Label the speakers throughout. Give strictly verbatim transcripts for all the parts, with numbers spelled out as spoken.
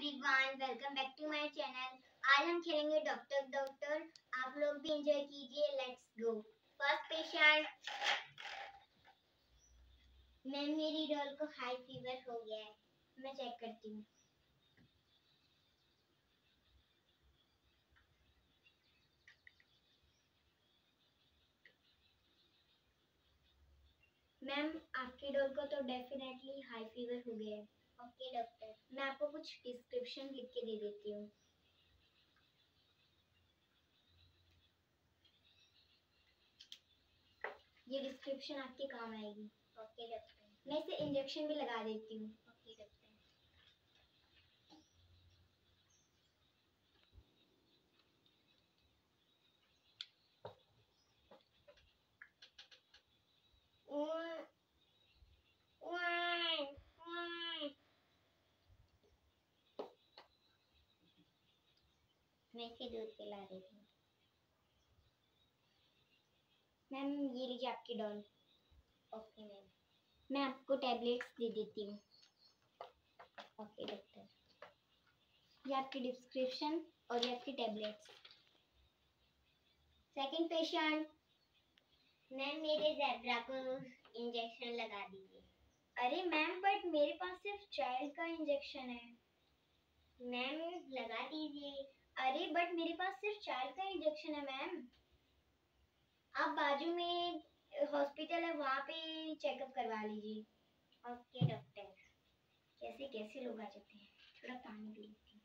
Speaker 1: Everyone, welcome back to my channel. आज हम खेलेंगे डॉक्टर डॉक्टर। आप लोग भी एंजॉय कीजिए। Let's go. First patient. Ma'am, मेरी डॉल को हाई फीवर हो गया है। मैं चेक करती हूँ। मैम, आपकी डॉल को तो डेफिनेटली हाई फीवर हो गया है। ओके डॉक्टर, मैं आपको कुछ प्रिस्क्रिप्शन लिख के दे देती हूँ। ये डिस्क्रिप्शन आपके काम आएगी। ओके डॉक्टर, मैं इसे इंजेक्शन भी लगा देती हूँ। Okay doctor. मैं इसे दूध पिला देती हूँ। मैम, ये लीजिए आपकी डॉल। ओके मैम, मैं आपको टैबलेट्स दे देती हूँ। ओके डॉक्टर, ये आपकी डिस्क्रिप्शन और ये आपकी टैबलेट्स। Second patient. मैम, मेरे ज़ेब्रा को इंजेक्शन लगा दीजिए। अरे मैम, बट मेरे पास सिर्फ चाइल्ड का इंजेक्शन है। मैम, लगा दीजिए। अरे बट मेरे पास सिर्फ चाइल्ड का इंजेक्शन है मैम। आप बाजू में हॉस्पिटल है, वहाँ पे चेकअप करवा लीजिए। Okay doctor. कैसे कैसे लोग आ जाते हैं। थोड़ा पानी पी लेती हूँ।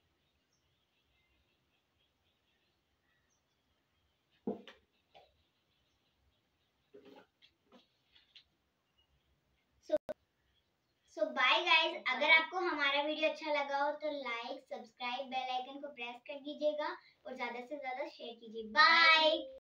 Speaker 1: So bye guys. अगर आपको हमारा वीडियो अच्छा लगा हो तो लाइक, सब्सक्राइब, बेल आइकन को प्रेस कर दीजिएगा और ज्यादा से ज्यादा शेयर कीजिए। बाय।